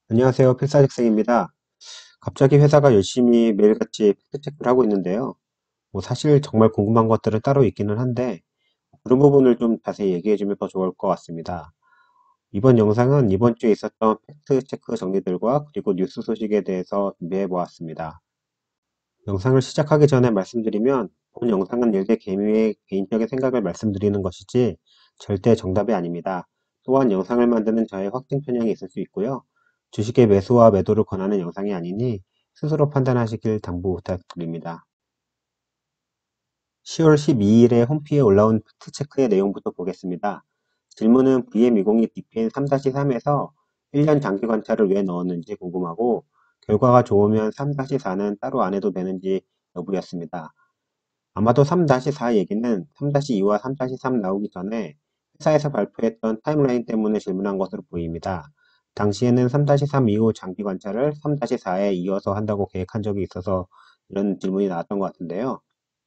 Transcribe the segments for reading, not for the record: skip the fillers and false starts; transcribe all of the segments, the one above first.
안녕하세요. 필사직생입니다. 갑자기 회사가 열심히 매일같이 팩트체크를 하고 있는데요. 사실 정말 궁금한 것들은 따로 있기는 한데 그런 부분을 좀 자세히 얘기해주면 더 좋을 것 같습니다. 이번 영상은 이번 주에 있었던 팩트체크 정리들과 그리고 뉴스 소식에 대해서 준비해 보았습니다. 영상을 시작하기 전에 말씀드리면 본 영상은 일개 개미의 개인적인 생각을 말씀드리는 것이지 절대 정답이 아닙니다. 또한 영상을 만드는 저의 확증 편향이 있을 수 있고요. 주식의 매수와 매도를 권하는 영상이 아니니 스스로 판단하시길 당부 부탁드립니다. 10월 12일에 홈피에 올라온 팩트체크의 내용부터 보겠습니다. 질문은 VM202 DPN 3-3에서 1년 장기 관찰을 왜 넣었는지 궁금하고 결과가 좋으면 3-4는 따로 안 해도 되는지 여부였습니다. 아마도 3-4 얘기는 3-2와 3-3 나오기 전에 회사에서 발표했던 타임라인 때문에 질문한 것으로 보입니다. 당시에는 3-3 이후 장기 관찰을 3-4에 이어서 한다고 계획한 적이 있어서 이런 질문이 나왔던 것 같은데요.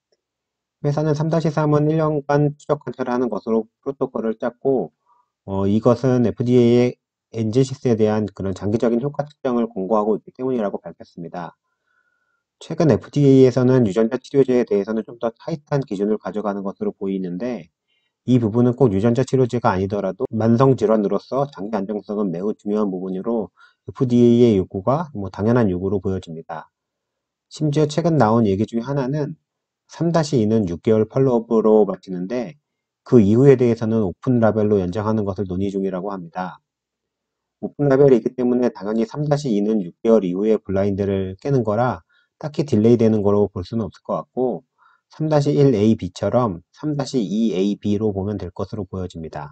회사는 3-3은 1년간 추적 관찰을 하는 것으로 프로토콜을 짰고, 이것은 FDA의 엔제시스에 대한 그런 장기적인 효과 측정을 공고하고 있기 때문이라고 밝혔습니다. 최근 FDA에서는 유전자 치료제에 대해서는 좀 더 타이트한 기준을 가져가는 것으로 보이는데, 이 부분은 꼭 유전자 치료제가 아니더라도 만성 질환으로서 장기 안정성은 매우 중요한 부분으로 FDA의 요구가 당연한 요구로 보여집니다. 심지어 최근 나온 얘기 중에 하나는 3-2는 6개월 팔로업으로 마치는데 그 이후에 대해서는 오픈 라벨로 연장하는 것을 논의 중이라고 합니다. 오픈 라벨이 있기 때문에 당연히 3-2는 6개월 이후에 블라인드를 깨는 거라 딱히 딜레이 되는 거로 볼 수는 없을 것 같고 3-1AB처럼 3-2AB로 보면 될 것으로 보여집니다.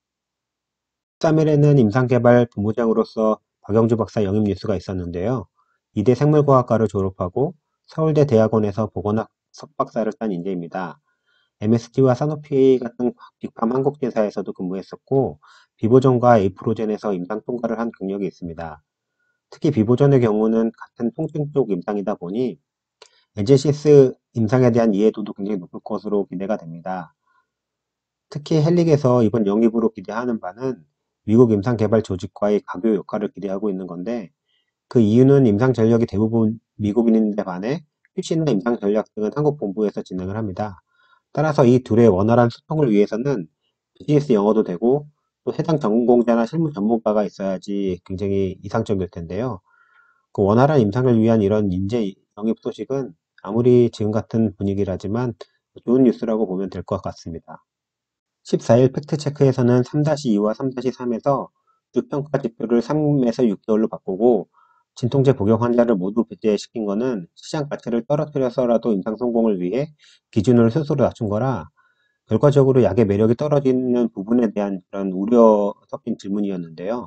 13일에는 임상개발 본부장으로서 박영주 박사 영입 뉴스가 있었는데요. 이대 생물과학과를 졸업하고 서울대 대학원에서 보건학 석박사를 딴 인재입니다. MSD와 사노피 같은 빅팜 한국제사에서도 근무했었고 비보전과 에이프로젠에서 임상 통과를 한 경력이 있습니다. 특히 비보전의 경우는 같은 통증 쪽 임상이다 보니 엔제시스 임상에 대한 이해도도 굉장히 높을 것으로 기대가 됩니다. 특히 헬릭에서 이번 영입으로 기대하는 바는 미국 임상개발 조직과의 가교 역할을 기대하고 있는 건데 그 이유는 임상 전력이 대부분 미국인인데 반해 QC나 임상 전략 등은 한국 본부에서 진행을 합니다. 따라서 이 둘의 원활한 소통을 위해서는 비즈니스 영어도 되고 또 해당 전공자나 실무 전문가가 있어야지 굉장히 이상적일 텐데요. 그 원활한 임상을 위한 이런 인재 영입 소식은 아무리 지금 같은 분위기라지만 좋은 뉴스라고 보면 될 것 같습니다. 14일 팩트체크에서는 3-2와 3-3에서 주평가 지표를 3에서 6개월로 바꾸고 진통제 복용 환자를 모두 배제시킨 거는 시장 가치를 떨어뜨려서라도 임상 성공을 위해 기준을 스스로 낮춘 거라 결과적으로 약의 매력이 떨어지는 부분에 대한 그런 우려 섞인 질문이었는데요.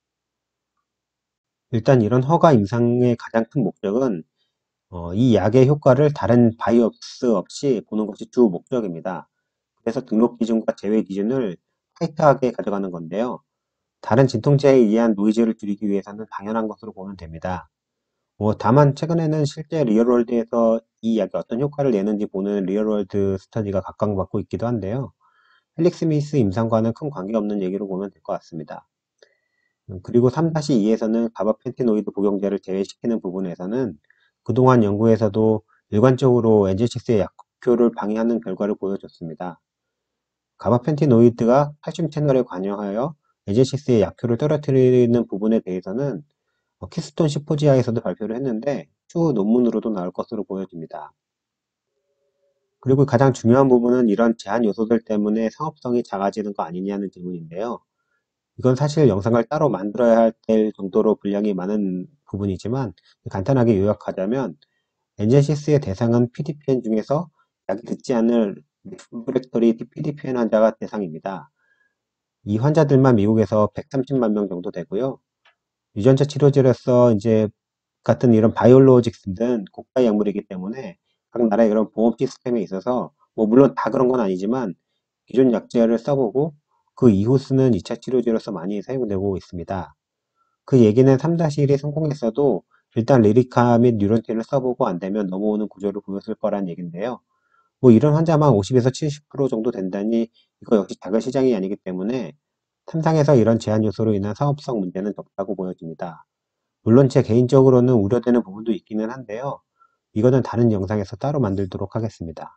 일단 이런 허가 임상의 가장 큰 목적은 이 약의 효과를 다른 바이옵스 없이 보는 것이 주 목적입니다. 그래서 등록 기준과 제외 기준을 타이트하게 가져가는 건데요. 다른 진통제에 의한 노이즈를 줄이기 위해서는 당연한 것으로 보면 됩니다. 다만 최근에는 실제 리얼월드에서 이 약이 어떤 효과를 내는지 보는 리얼월드 스터디가 각광받고 있기도 한데요. 헬릭 스미스 임상과는 큰 관계없는 얘기로 보면 될 것 같습니다. 그리고 3-2에서는 가바펜티노이드 복용제를 제외시키는 부분에서는 그동안 연구에서도 일관적으로 엔젤식스의 약효를 방해하는 결과를 보여줬습니다. 가바펜티노이드가 칼슘 채널에 관여하여 엔젤식스의 약효를 떨어뜨리는 부분에 대해서는 키스톤 시포지아에서도 발표를 했는데 추후 논문으로도 나올 것으로 보여집니다. 그리고 가장 중요한 부분은 이런 제한 요소들 때문에 상업성이 작아지는 거 아니냐는 질문인데요. 이건 사실 영상을 따로 만들어야 될 정도로 분량이 많은 부분이지만 간단하게 요약하자면 엔제시스의 대상은 PDPN 중에서 약이 듣지 않을 리프렉터리 PDPN 환자가 대상입니다. 이 환자들만 미국에서 130만 명 정도 되고요. 유전자 치료제로서 이제 같은 이런 바이올로직스는 고가 약물이기 때문에 각 나라의 그런 보험 시스템에 있어서 물론 다 그런 건 아니지만 기존 약제를 써보고 그 이후 쓰는 2차 치료제로서 많이 사용되고 있습니다. 그 얘기는 3-1이 성공했어도 일단 리리카 및 뉴런틴을 써보고 안되면 넘어오는 구조를 보였을 거란 얘긴데요. 이런 환자만 50에서 70% 정도 된다니 이거 역시 작은 시장이 아니기 때문에 삼상에서 이런 제한 요소로 인한 사업성 문제는 적다고 보여집니다. 물론 제 개인적으로는 우려되는 부분도 있기는 한데요. 이거는 다른 영상에서 따로 만들도록 하겠습니다.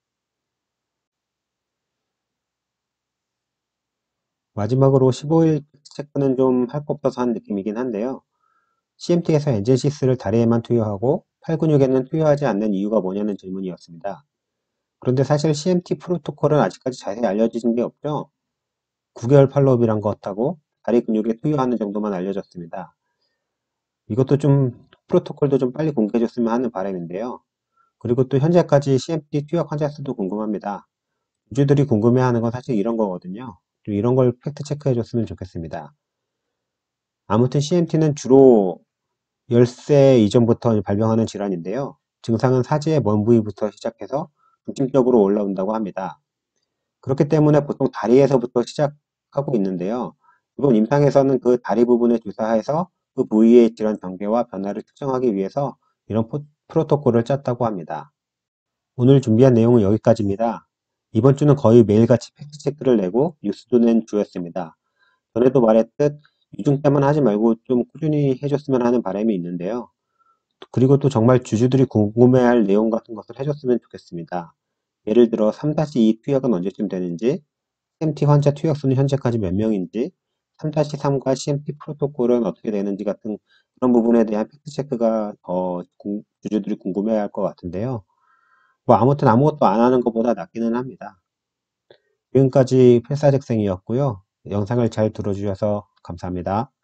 마지막으로 15일 체크는 좀 할 거 없어서 한 느낌이긴 한데요. CMT에서 엔젤시스를 다리에만 투여하고 팔 근육에는 투여하지 않는 이유가 뭐냐는 질문이었습니다. 그런데 사실 CMT 프로토콜은 아직까지 자세히 알려진 게 없죠. 9개월 팔로업이란 것하고 다리 근육에 투여하는 정도만 알려졌습니다. 이것도 좀 프로토콜도 좀 빨리 공개해줬으면 하는 바람인데요. 그리고 또 현재까지 CMT 투여 환자 수도 궁금합니다. 유저들이 궁금해하는 건 사실 이런 거거든요. 좀 이런 걸 팩트 체크해줬으면 좋겠습니다. 아무튼 CMT는 주로 10세 이전부터 발병하는 질환인데요. 증상은 사지의 먼 부위부터 시작해서 중심적으로 올라온다고 합니다. 그렇기 때문에 보통 다리에서부터 시작하고 있는데요. 이번 임상에서는 그 다리 부분에 주사해서 그 부위의 질환 전개와 변화를 측정하기 위해서 이런 프로토콜을 짰다고 합니다. 오늘 준비한 내용은 여기까지입니다. 이번 주는 거의 매일같이 팩트체크를 내고 뉴스도 낸 주였습니다. 전에도 말했듯 위중 때만 하지 말고 좀 꾸준히 해줬으면 하는 바람이 있는데요. 그리고 또 정말 주주들이 궁금해할 내용 같은 것을 해줬으면 좋겠습니다. 예를 들어 3-2 투약은 언제쯤 되는지, CMT 환자 투약 수는 현재까지 몇 명인지, 3-3과 CMT 프로토콜은 어떻게 되는지 같은 그런 부분에 대한 팩트체크가 더 주주들이 궁금해할 것 같은데요. 뭐 아무튼 아무것도 안 하는 것보다 낫기는 합니다. 지금까지 필사직생이었고요. 영상을 잘 들어주셔서 감사합니다.